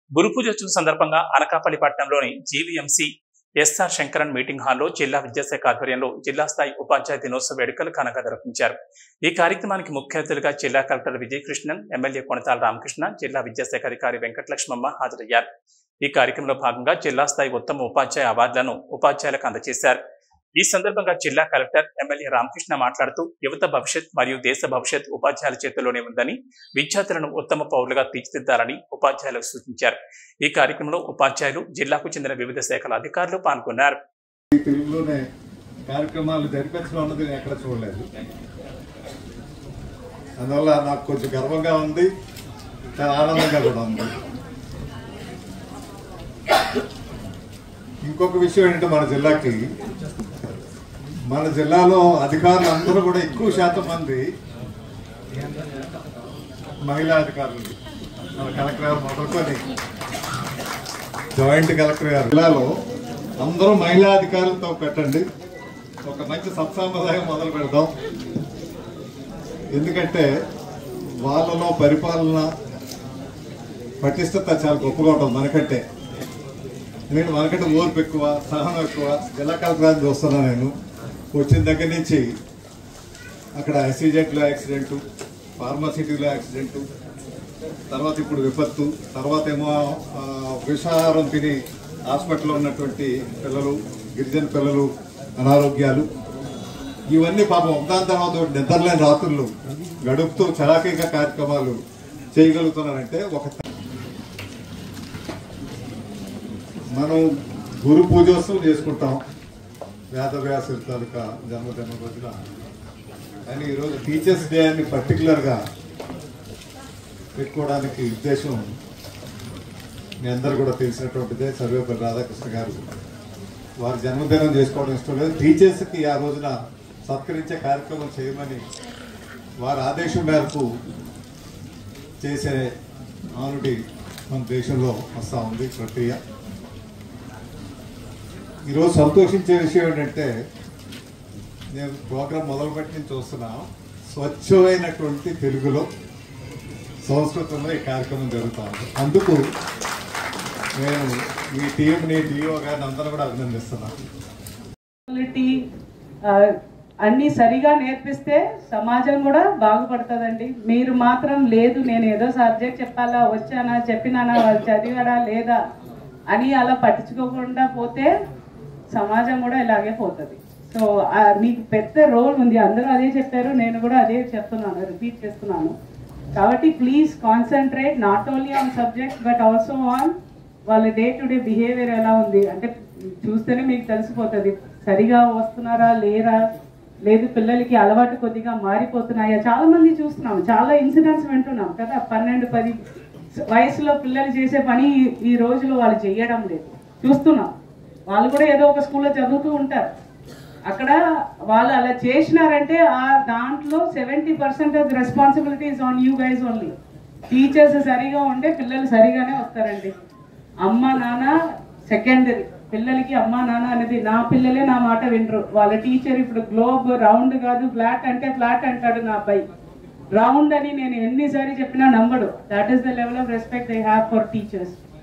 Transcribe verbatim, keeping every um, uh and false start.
గురు పూజోత్సవం సందర్భంగా అనకాపల్లి పట్టణంలోని GVMC SR Shankaran meeting హాల్లో జిల్లా విద్యాశాఖ ఆధ్వర్యంలో జిల్లా స్థాయి ఉపాధ్యాయ దినోత్సవ వేడుకలు ఘనంగా నిర్వహించారు. ఈ కార్యక్రమానికి ముఖ్య అతిథులుగా జిల్లా కలెక్టర్ విజయకృష్ణన్, ఎమ్మెల్యే కొనతాల రామకృష్ణ, జిల్లా విద్యాశాఖ అధికారి వెంకటలక్ష్మమ్మ హాజరయ్యారు. ఈ కార్యక్రమంలో భాగంగా జిల్లా స్థాయి ఉత్తమ ఉపాధ్యాయ అవార్డులను ఉపాధ్యాయులకు అందజేశారు. ఈ సందర్భంగా జిల్లా కలెక్టర్ ఎమ్మెల్యే రామకృష్ణ మాట్లాడుతూ యువత భవిష్యత్ మరియు దేశ భవిష్యత్ ఉపాధ్యాయుల చేతుల్లోనే ఉందని, విద్యార్థులను ఉత్తమ పౌరులుగా తీర్చిదిద్దాలని ఉపాధ్యాయులకు సూచించారు. ఈ కార్యక్రమంలో ఉపాధ్యాయులు, జిల్లాకు చెందిన వివిధ శాఖల అధికారులు పాల్గొన్నారు. తెలుగులోనే కార్యక్రమాలు జరిపించడం అన్నది ఎక్కడ చూడలేదు. అందువల్ల నాకు కొంచెం గర్వంగా ఉంది, చాలా ఆనందంగా కూడా ఉంది. ఇంకొక విషయం ఏంటంటే మన జిల్లాకి మన జిల్లాలో అధికారులు అందరూ కూడా ఎక్కువ శాతం మంది మహిళా అధికారులు. మన కలెక్టర్ గారు మొదలుకొని జాయింట్ కలెక్టర్ గారు జిల్లాలో అందరూ మహిళా అధికారులతో పెట్టండి. ఒక మంచి సత్సాంప్రదాయం మొదలు పెడదాం. ఎందుకంటే వాళ్ళలో పరిపాలన పటిష్టత చాలా గొప్పగా ఉంటుంది మనకంటే. నేను మనకంటే ఓర్పు ఎక్కువ, సహనం ఎక్కువ. జిల్లా కలెక్టర్ చూస్తున్నా నేను వచ్చిన దగ్గర నుంచి. అక్కడ ఎస్సీజెట్లో యాక్సిడెంటు, ఫార్మాసిటీలో యాక్సిడెంటు, తర్వాత ఇప్పుడు విపత్తు, తర్వాత ఏమో విషాహారం తిని హాస్పిటల్లో ఉన్నటువంటి పిల్లలు, గిరిజన పిల్లలు అనారోగ్యాలు, ఇవన్నీ పాపం ఒకదాని తర్వాత నిద్రలేని రాత్రులు గడుపుతూ చలాకీగా కార్యక్రమాలు చేయగలుగుతున్నారంటే ఒక మనం గురు పూజోత్సవం చేసుకుంటాం వేదవ్యాసుల తాలూకా జన్మదిన రోజున. కానీ ఈరోజు టీచర్స్ డే అని పర్టికులర్గా పెట్టుకోవడానికి ఉద్దేశం మీ అందరూ కూడా తెలిసినటువంటిదే. సర్వేపల్లి రాధాకృష్ణ గారు వారి జన్మదినం చేసుకోవడం ఇష్టం లేదు. టీచర్స్కి ఆ రోజున సత్కరించే కార్యక్రమం చేయమని వారి ఆదేశం మేరకు చేసే ఆనుడి మన దేశంలో వస్తూ ఉంది ప్రక్రియ. ఈరోజు సంతోషించే విషయం ఏంటంటే, నేను ప్రోగ్రాం మొదలుపెట్టి నేను చూస్తున్నా స్వచ్ఛమైనటువంటి తెలుగులో, సంస్కృతంలో ఈ కార్యక్రమం జరుగుతూ ఉంది. అందుకు నేను ఈ టీంని, డిఓ గారిని అందరూ కూడా అభినందిస్తున్నాను. అన్నీ సరిగా నేర్పిస్తే సమాజం కూడా బాగుపడుతుందండి. మీరు మాత్రం లేదు నేను ఏదో సబ్జెక్ట్ చెప్పాలా, వచ్చానా, చెప్పినానా, వాళ్ళు చదివాడా లేదా అని అలా పట్టించుకోకుండా పోతే సమాజం కూడా ఇలాగే పోతుంది. సో మీకు పెద్ద రోల్ ఉంది. అందరూ అదే చెప్పారు, నేను కూడా అదే చెప్తున్నాను, రిపీట్ చేస్తున్నాను. కాబట్టి please concentrate not only on subject but also on వాళ్ళ డే టు డే బిహేవియర్ ఎలా ఉంది. అంటే చూస్తేనే మీకు తెలిసిపోతుంది సరిగా వస్తున్నారా లేరా, లేదు పిల్లలకి అలవాటు కొద్దిగా మారిపోతున్నాయా. చాలా మంది చూస్తున్నాం, చాలా ఇన్సిడెంట్స్ వింటున్నాం కదా. పన్నెండు పది వయసులో పిల్లలు చేసే పని ఈ రోజులో వాళ్ళు చేయడం లేదు, చూస్తున్నాం. వాళ్ళు కూడా ఏదో ఒక స్కూల్లో చదువుతూ ఉంటారు. అక్కడ వాళ్ళు అలా చేసినారంటే ఆ దాంట్లో seventy percent of the responsibility is on you guys only. Teachers సరిగా ఉంటే పిల్లలు సరిగానే వస్తారండి. అమ్మ నాన్న సెకండరీ, పిల్లలకి అమ్మ నాన్న అనేది. నా పిల్లలే నా మాట వినరు. వాళ్ళ టీచర్ ఇప్పుడు గ్లోబ్ రౌండ్ కాదు ఫ్లాట్ అంటే ఫ్లాట్ అంటాడు నా అబ్బాయి. రౌండ్ అని నేను ఎన్నిసార్లు చెప్పినా నమ్మడు. That is the level of respect they have for teachers.